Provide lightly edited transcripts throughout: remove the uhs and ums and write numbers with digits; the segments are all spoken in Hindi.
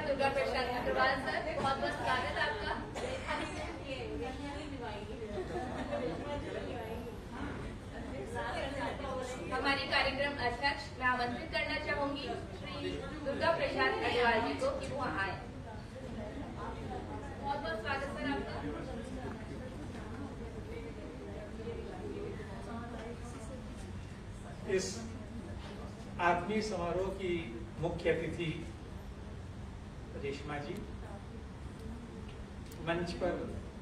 दुर्गा प्रसाद अग्रवाल सर, बहुत बहुत स्वागत आपका। हमारी कार्यक्रम अध्यक्ष मैं आमंत्रित करना चाहूंगी श्री दुर्गा प्रसाद अग्रवाल जी को कि वो आए। बहुत बहुत स्वागत सर आपका। इस आत्मीय समारोह की मुख्य अतिथि रेशमा जी, मंच पर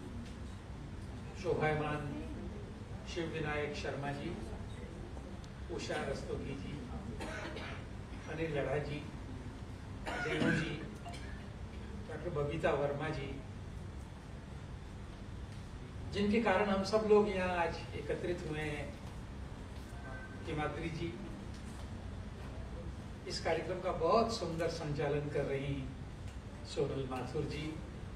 शोभायमान शिव विनायक शर्मा जी, उषा रस्तोगी जी, अनिल लड़ा जी, रेणु जी, डॉक्टर बबीता वर्मा जी, जिनके कारण हम सब लोग यहाँ आज एकत्रित हुए हैं, हिमाद्री जी, इस कार्यक्रम का बहुत सुंदर संचालन कर रही सोनल माथुर जी,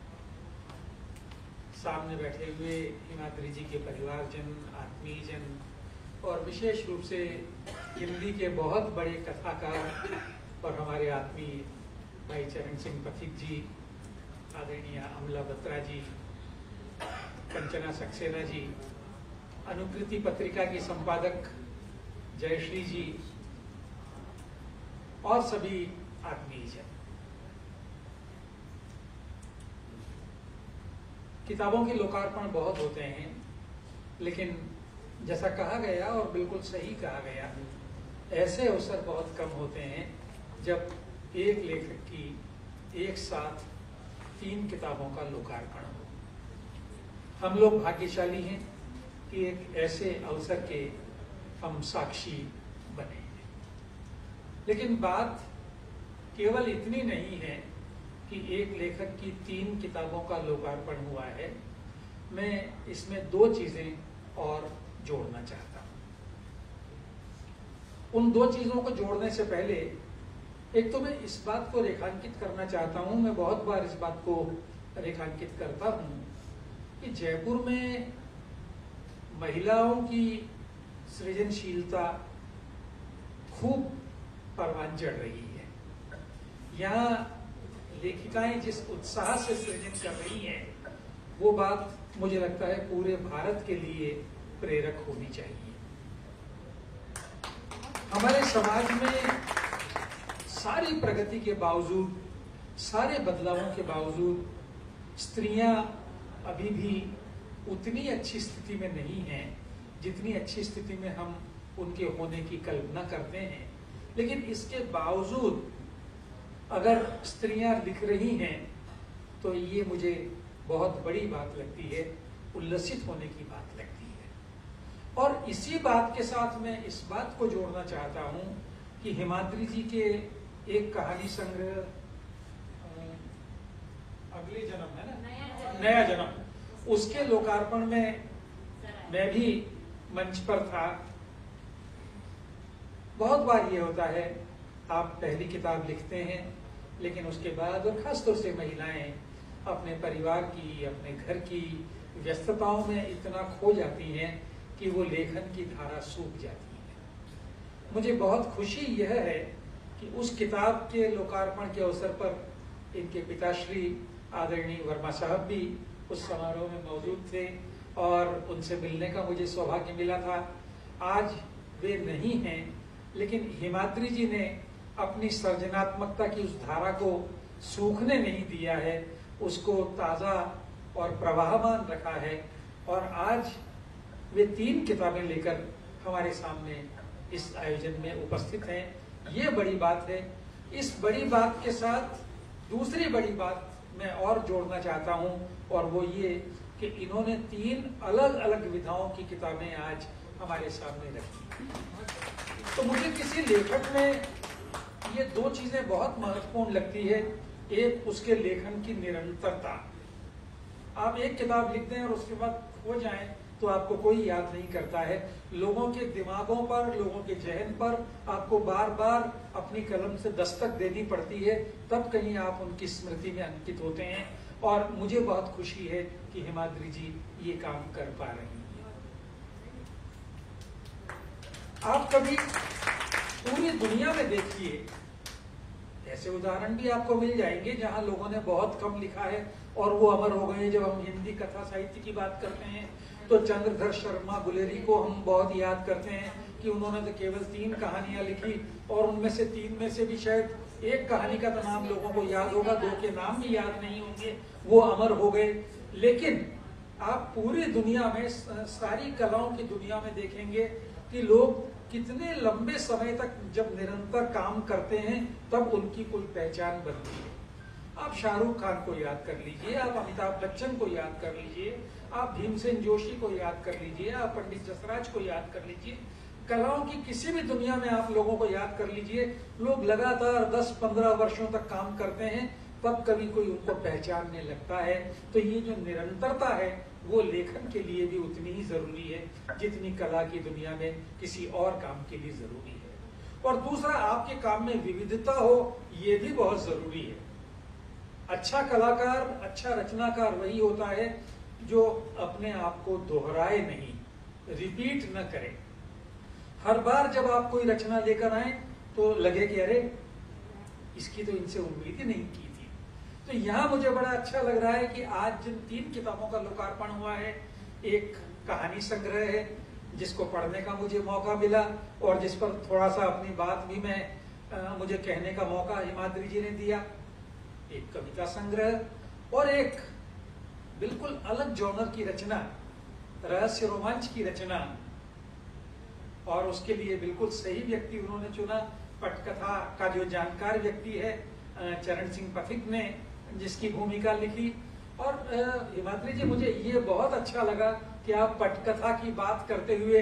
सामने बैठे हुए हिमाद्री जी के परिवारजन, आत्मीयजन और विशेष रूप से हिंदी के बहुत बड़े कथाकार और हमारे आत्मीय भाई चरण सिंह पथिक जी, आदरणीय अमला बत्रा जी, कंचना सक्सेना जी, अनुकृति पत्रिका की संपादक जयश्री जी और सभी आत्मीयजन। किताबों के लोकार्पण बहुत होते हैं, लेकिन जैसा कहा गया और बिल्कुल सही कहा गया, ऐसे अवसर बहुत कम होते हैं जब एक लेखक की एक साथ 3 किताबों का लोकार्पण हो। हम लोग भाग्यशाली हैं कि एक ऐसे अवसर के हम साक्षी बने। लेकिन बात केवल इतनी नहीं है कि एक लेखक की 3 किताबों का लोकार्पण हुआ है। मैं इसमें 2 चीजें और जोड़ना चाहता हूं। उन 2 चीजों को जोड़ने से पहले एक तो मैं इस बात को रेखांकित करना चाहता हूं, मैं बहुत बार इस बात को रेखांकित करता हूं कि जयपुर में महिलाओं की सृजनशीलता खूब परवान चढ़ रही है। यहाँ लेखिकाएं जिस उत्साह से सृजन कर रही हैं, वो बात मुझे लगता है पूरे भारत के लिए प्रेरक होनी चाहिए। हमारे समाज में सारी प्रगति के बावजूद, सारे बदलावों के बावजूद स्त्रियां अभी भी उतनी अच्छी स्थिति में नहीं हैं जितनी अच्छी स्थिति में हम उनके होने की कल्पना करते हैं। लेकिन इसके बावजूद अगर स्त्रियां लिख रही हैं तो ये मुझे बहुत बड़ी बात लगती है, उल्लसित होने की बात लगती है। और इसी बात के साथ मैं इस बात को जोड़ना चाहता हूं कि हिमाद्री जी के एक कहानी संग्रह अगले जन्म है ना, नया जन्म, उसके लोकार्पण में मैं भी मंच पर था। बहुत बार ये होता है, आप पहली किताब लिखते हैं लेकिन उसके बाद, और खासतौर से महिलाएं अपने परिवार की, अपने घर की व्यस्तताओं में इतना खो जाती हैं कि वो लेखन की धारा सूख जाती है। मुझे बहुत खुशी यह है कि उस किताब के लोकार्पण के अवसर पर इनके पिताश्री आदरणीय वर्मा साहब भी उस समारोह में मौजूद थे और उनसे मिलने का मुझे सौभाग्य मिला था। आज वे नहीं हैं, लेकिन हिमाद्री जी ने अपनी सृजनात्मकता की उस धारा को सूखने नहीं दिया है, उसको ताजा और प्रवाहमान रखा है और आज वे 3 किताबें लेकर हमारे सामने इस आयोजन में उपस्थित हैं। ये बड़ी बात है। इस बड़ी बात के साथ दूसरी बड़ी बात मैं और जोड़ना चाहता हूं, और वो ये कि इन्होंने 3 अलग अलग विधाओं की किताबें आज हमारे सामने रखी। तो मुझे किसी लेखक में ये 2 चीजें बहुत महत्वपूर्ण लगती है। एक, उसके लेखन की निरंतरता। आप एक किताब लिख दें और उसके बाद खो जाएं तो आपको कोई याद नहीं करता है। लोगों के दिमागों पर, लोगों के जहन पर आपको बार बार अपनी कलम से दस्तक देनी पड़ती है, तब कहीं आप उनकी स्मृति में अंकित होते हैं। और मुझे बहुत खुशी है कि हिमाद्री जी ये काम कर पा रही हैं। आप कभी पूरी दुनिया में देखिए, ऐसे उदाहरण भी आपको मिल जाएंगे जहां लोगों ने बहुत कम लिखा है और वो अमर हो गए। जब हम हिंदी कथा साहित्य की बात करते हैं तो चंद्रधर शर्मा गुलेरी को हम बहुत याद करते हैं कि उन्होंने तो केवल 3 कहानियां लिखी और उनमें से 3 में से भी शायद एक कहानी का तो नाम लोगों को याद होगा, 2 के नाम भी याद नहीं होंगे, वो अमर हो गए। लेकिन आप पूरी दुनिया में, सारी कलाओं की दुनिया में देखेंगे कि लोग कितने लंबे समय तक जब निरंतर काम करते हैं तब उनकी कोई पहचान बनती है। आप शाहरुख खान को याद कर लीजिए, आप अमिताभ बच्चन को याद कर लीजिए, आप भीमसेन जोशी को याद कर लीजिए, आप पंडित जसराज को याद कर लीजिए, कलाओं की किसी भी दुनिया में आप लोगों को याद कर लीजिए। लोग लगातार 10-15 वर्षों तक काम करते हैं तब कभी कोई उनको पहचानने लगता है। तो ये जो निरंतरता है वो लेखन के लिए भी उतनी ही जरूरी है जितनी कला की दुनिया में किसी और काम के लिए जरूरी है। और दूसरा, आपके काम में विविधता हो, ये भी बहुत जरूरी है। अच्छा कलाकार, अच्छा रचनाकार वही होता है जो अपने आप को दोहराए नहीं, रिपीट न करे। हर बार जब आप कोई रचना लेकर आए तो लगे कि अरे इसकी तो इनसे उम्मीद ही नहीं की थी। तो यहाँ मुझे बड़ा अच्छा लग रहा है कि आज जिन 3 किताबों का लोकार्पण हुआ है, एक कहानी संग्रह है जिसको पढ़ने का मुझे मौका मिला और जिस पर थोड़ा सा अपनी बात भी मुझे कहने का मौका हिमाद्री जी ने दिया, एक कविता संग्रह और एक बिल्कुल अलग जॉनर की रचना, रहस्य रोमांच की रचना, और उसके लिए बिल्कुल सही व्यक्ति उन्होंने चुना। पटकथा का जो जानकार व्यक्ति है चरण सिंह पथिक ने जिसकी भूमिका लिखी। और हिमाद्री जी, मुझे ये बहुत अच्छा लगा कि आप पटकथा की बात करते हुए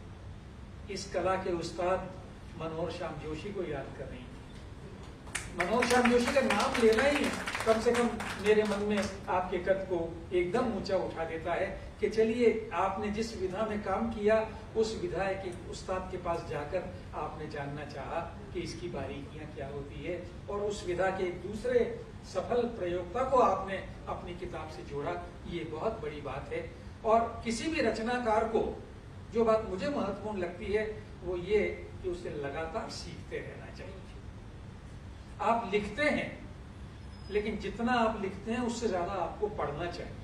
इस कला के उस्ताद मनोहर श्याम जोशी को याद कर रही हैं। मनोहर श्याम जोशी का नाम लेना ही कम से कम मेरे मन में आपके कद को एकदम ऊंचा उठा देता है कि चलिए, आपने जिस विधा में काम किया उस विधा के उस्ताद के पास जाकर आपने जानना चाहा कि इसकी बारीकियां क्या होती है और उस विधा के एक दूसरे सफल प्रयोक्ता को आपने अपनी किताब से जोड़ा। ये बहुत बड़ी बात है। और किसी भी रचनाकार को जो बात मुझे महत्वपूर्ण लगती है वो ये कि उसे लगातार सीखते रहना चाहिए। आप लिखते हैं लेकिन जितना आप लिखते हैं उससे ज्यादा आपको पढ़ना चाहिए।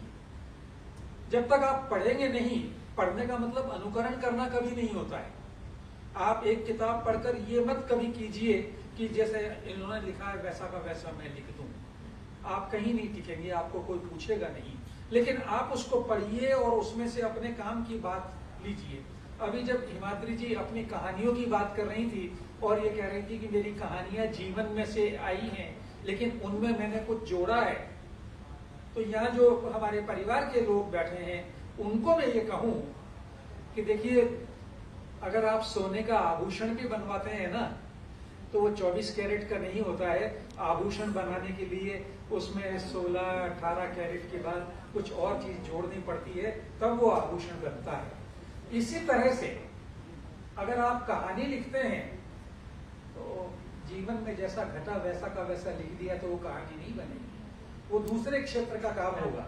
जब तक आप पढ़ेंगे नहीं, पढ़ने का मतलब अनुकरण करना कभी नहीं होता है। आप एक किताब पढ़कर ये मत कभी कीजिए कि जैसे इन्होंने लिखा है वैसा का वैसा मैं लिख दूं। आप कहीं नहीं टिकेंगे, आपको कोई पूछेगा नहीं। लेकिन आप उसको पढ़िए और उसमें से अपने काम की बात लीजिए। अभी जब हिमाद्री जी अपनी कहानियों की बात कर रही थी और ये कह रही थी कि मेरी कहानियां जीवन में से आई हैं लेकिन उनमें मैंने कुछ जोड़ा है, तो यहाँ जो हमारे परिवार के लोग बैठे हैं उनको मैं ये कहूं कि देखिए, अगर आप सोने का आभूषण भी बनवाते हैं ना तो वो 24 कैरेट का नहीं होता है। आभूषण बनाने के लिए उसमें 16-18 कैरेट के बाद कुछ और चीज जोड़नी पड़ती है, तब वो आभूषण बनता है। इसी तरह से अगर आप कहानी लिखते हैं तो जीवन में जैसा घटा वैसा का वैसा लिख दिया तो वो कहानी नहीं बनेगी, वो दूसरे क्षेत्र का काम होगा।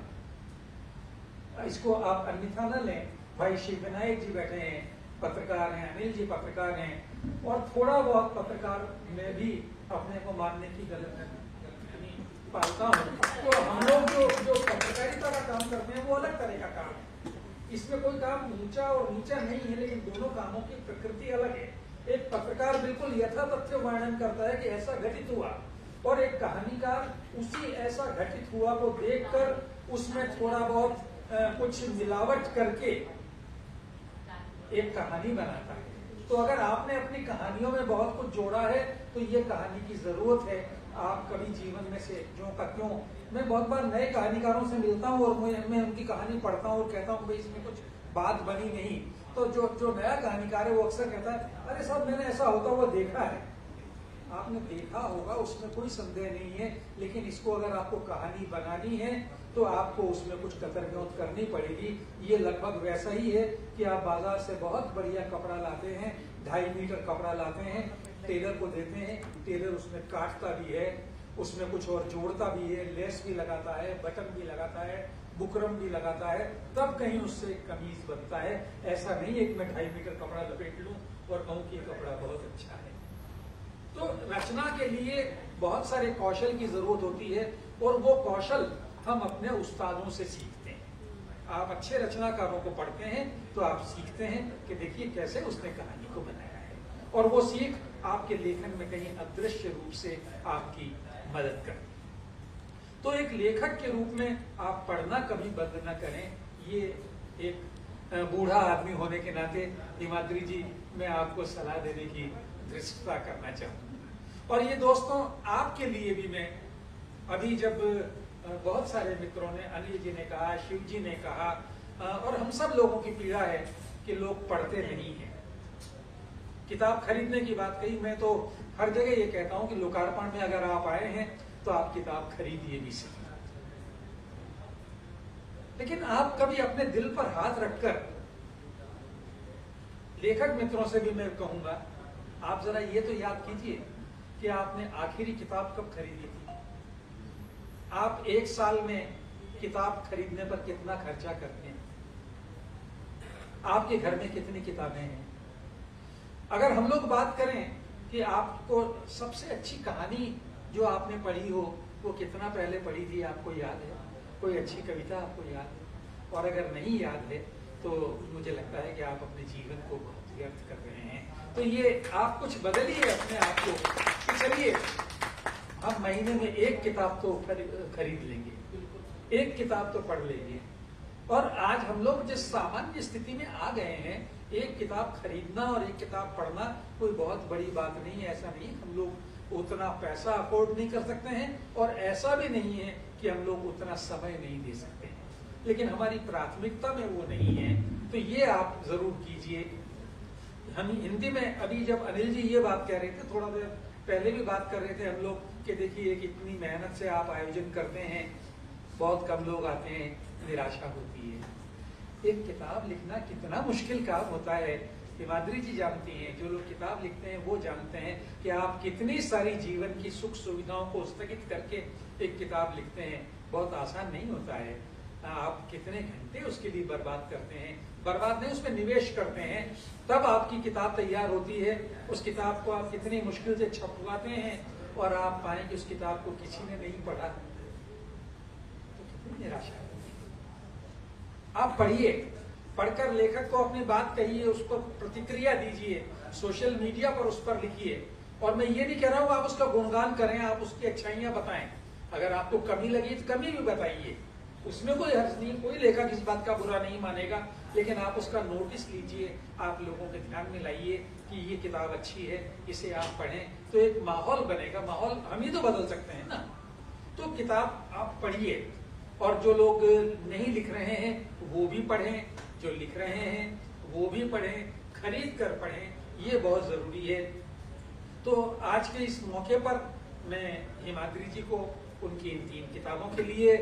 इसको आप अन्यथा न लें। भाई शिव विनायक जी बैठे हैं, पत्रकार हैं, अनिल जी पत्रकार हैं और थोड़ा बहुत पत्रकार में भी अपने को मानने की गलती पालता हूँ। तो हम लोग जो पत्रकारिता का काम करते हैं वो अलग तरह का काम है। इसमें कोई काम ऊंचा और नीचा नहीं है, लेकिन दोनों कामों की प्रकृति अलग है। एक पत्रकार बिल्कुल यथातथ्य वर्णन करता है कि ऐसा घटित हुआ, और एक कहानीकार उसी ऐसा घटित हुआ को देखकर उसमें थोड़ा बहुत कुछ मिलावट करके एक कहानी बनाता है। तो अगर आपने अपनी कहानियों में बहुत कुछ जोड़ा है तो ये कहानी की जरूरत है। आप कभी जीवन में से ज्यों का त्यों, मैं बहुत बार नए कहानीकारों से मिलता हूँ और मैं उनकी कहानी पढ़ता हूँ और कहता हूँ भाई इसमें कुछ बात बनी नहीं, तो जो नया कहानीकार है वो अक्सर कहता है अरे साहब मैंने ऐसा होता हुआ देखा है। आपने देखा होगा, उसमें कोई संदेह नहीं है, लेकिन इसको अगर आपको कहानी बनानी है तो आपको उसमें कुछ कतरगौत करनी पड़ेगी। ये लगभग वैसा ही है कि आप बाजार से बहुत बढ़िया कपड़ा लाते हैं, 2.5 मीटर कपड़ा लाते हैं, टेलर को देते हैं, टेलर उसमें काटता भी है, उसमें कुछ और जोड़ता भी है, लेस भी लगाता है, बटन भी लगाता है, बुकरम भी लगाता है, तब कहीं उससे कमीज बनता है। ऐसा नहीं है कि मैं 2.5 मीटर कपड़ा लपेट लूं और कहूं कि ये कपड़ा बहुत अच्छा है। तो रचना के लिए बहुत सारे कौशल की जरूरत होती है और वो कौशल हम अपने उस्तादों से सीखते हैं। आप अच्छे रचनाकारों को पढ़ते हैं तो आप सीखते हैं कि देखिए कैसे उसने कहानी को बनाया है, और वो सीख आपके लेखन में कहीं अदृश्य रूप से आपकी मदद करती है। तो एक लेखक के रूप में आप पढ़ना कभी बंद न करें। ये एक बूढ़ा आदमी होने के नाते हिमाद्री जी मैं आपको सलाह देने की धृष्टता करना चाहूंगा। और ये दोस्तों आपके लिए भी मैं अभी जब बहुत सारे मित्रों ने, अनिल जी ने कहा, शिव जी ने कहा, और हम सब लोगों की पीड़ा है कि लोग पढ़ते नहीं हैं। किताब खरीदने की बात कही, मैं तो हर जगह ये कहता हूं कि लोकार्पण में अगर आप आए हैं तो आप किताब खरीदिए भी सही, लेकिन आप कभी अपने दिल पर हाथ रखकर, लेखक मित्रों से भी मैं कहूंगा, आप जरा ये तो याद कीजिए कि आपने आखिरी किताब कब खरीदी थी। आप एक साल में किताब खरीदने पर कितना खर्चा करते हैं, आपके घर में कितनी किताबें हैं। अगर हम लोग बात करें कि आपको सबसे अच्छी कहानी जो आपने पढ़ी हो वो कितना पहले पढ़ी थी, आपको याद है? कोई अच्छी कविता आपको याद है? और अगर नहीं याद है तो मुझे लगता है कि आप अपने जीवन को बहुत व्यर्थ कर रहे हैं। तो ये आप कुछ बदलिए अपने आप को कि चलिए हम महीने में एक किताब तो खरीद लेंगे, एक किताब तो पढ़ लेंगे। और आज हम लोग जिस सामान्य स्थिति में आ गए हैं, एक किताब खरीदना और एक किताब पढ़ना कोई बहुत बड़ी बात नहीं है। ऐसा नहीं हम लोग उतना पैसा अफोर्ड नहीं कर सकते हैं, और ऐसा भी नहीं है कि हम लोग उतना समय नहीं दे सकते हैं, लेकिन हमारी प्राथमिकता में वो नहीं है। तो ये आप जरूर कीजिए। हम हिंदी में अभी जब अनिल जी ये बात कह रहे थे, थोड़ा देर पहले भी बात कर रहे थे हम लोग कि देखिए कितनी मेहनत से आप आयोजन करते हैं, बहुत कम लोग आते हैं, निराशा होती है। एक किताब लिखना कितना मुश्किल काम होता है, हिमाद्री जी जानती हैं, जो लोग किताब लिखते हैं वो जानते हैं कि आप कितनी सारी जीवन की सुख सुविधाओं को स्थगित करके एक किताब लिखते हैं। बहुत आसान नहीं होता है। आप कितने घंटे उसके लिए बर्बाद करते हैं, बर्बाद नहीं उसमें निवेश करते हैं, तब आपकी किताब तैयार होती है। उस किताब को आप कितनी मुश्किल से छपवाते हैं और आप पाएं कि उस किताब को किसी ने नहीं पढ़ा, तो कितनी निराशा होती है। आप पढ़िए, पढ़कर लेखक को अपनी बात कहिए, उस पर प्रतिक्रिया दीजिए, सोशल मीडिया पर उस पर लिखिए। और मैं ये नहीं कह रहा हूं आप उसका गुणगान करें, आप उसकी अच्छाइयां बताएं। अगर आपको कमी लगी तो कमी भी बताइए, उसमें कोई हर्ज नहीं, कोई लेखक इस बात का बुरा नहीं मानेगा। लेकिन आप उसका नोटिस लीजिए, आप लोगों के ध्यान में लाइए कि ये किताब अच्छी है, इसे आप पढ़ें, तो एक माहौल बनेगा। माहौल हम ही तो बदल सकते हैं ना। तो किताब आप पढ़िए, और जो लोग नहीं लिख रहे हैं वो भी पढ़ें, जो लिख रहे हैं वो भी पढ़ें, खरीद कर पढ़ें, ये बहुत जरूरी है। तो आज के इस मौके पर मैं हिमाद्री जी को उनकी इन 3 किताबों के लिए,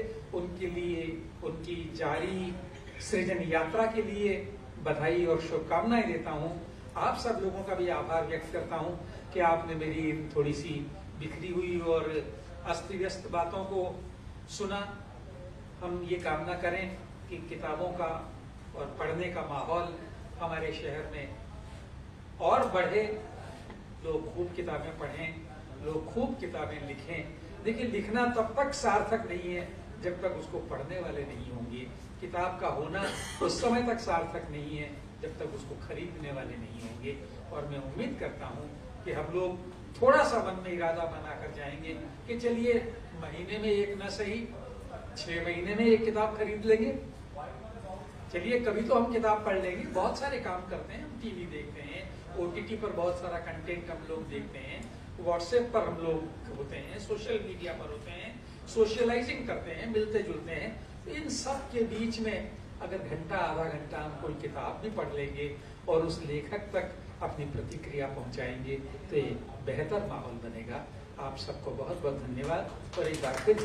उनकी जारी सृजन यात्रा के लिए बधाई और शुभकामनाएं देता हूं। आप सब लोगों का भी आभार व्यक्त करता हूं कि आपने मेरी थोड़ी सी बिखरी हुई और अस्त व्यस्त बातों को सुना। हम ये कामना करें कि किताबों का और पढ़ने का माहौल हमारे शहर में और बढ़े, लोग खूब किताबें पढ़ें, लोग खूब किताबें लिखें। देखिए, लिखना तब तक सार्थक नहीं है जब तक उसको पढ़ने वाले नहीं होंगे। किताब का होना उस समय तक सार्थक नहीं है जब तक उसको खरीदने वाले नहीं होंगे। और मैं उम्मीद करता हूं कि हम लोग थोड़ा सा मन में इरादा बनाकर जाएंगे कि चलिए महीने में एक न सही 6 महीने में एक किताब खरीद लेंगे। चलिए कभी तो हम किताब पढ़ लेंगे। बहुत सारे काम करते हैं, हम टीवी देखते हैं, OTT पर बहुत सारा कंटेंट हम लोग देखते हैं, व्हाट्सएप पर हम लोग होते हैं, सोशल मीडिया पर होते हैं, सोशलाइजिंग करते हैं, मिलते जुलते हैं। इन सब के बीच में अगर घंटा आधा घंटा हम कोई किताब भी पढ़ लेंगे और उस लेखक तक अपनी प्रतिक्रिया पहुंचाएंगे तो एक बेहतर माहौल बनेगा। आप सबको बहुत बहुत धन्यवाद और एक बार फिर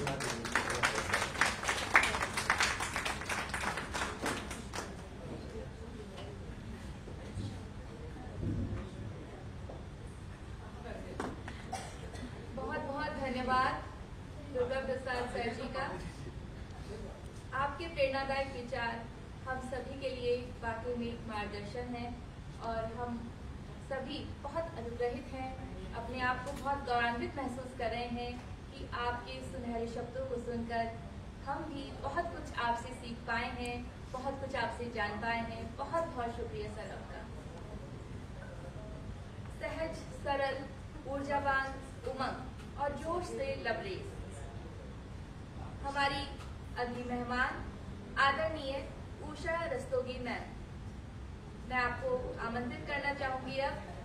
धन्यवाद दुर्गा प्रसाद सर जी का। आपके प्रेरणादायक विचार हम सभी के लिए वाकई में मार्गदर्शन है और हम सभी बहुत अनुग्रहित हैं अपने आप को बहुत गौरवान्वित महसूस कर रहे हैं कि आपके सुनहरे शब्दों को सुनकर हम भी बहुत कुछ आपसे सीख पाए हैं, बहुत कुछ आपसे जान पाए हैं। बहुत बहुत शुक्रिया सर आपका। सहज, सरल, ऊर्जावान, उमंग और जोश से लबरेज हमारी अगली मेहमान आदरणीय उषा रस्तोगी मैम। मैं आपको आमंत्रित करना चाहूंगी अब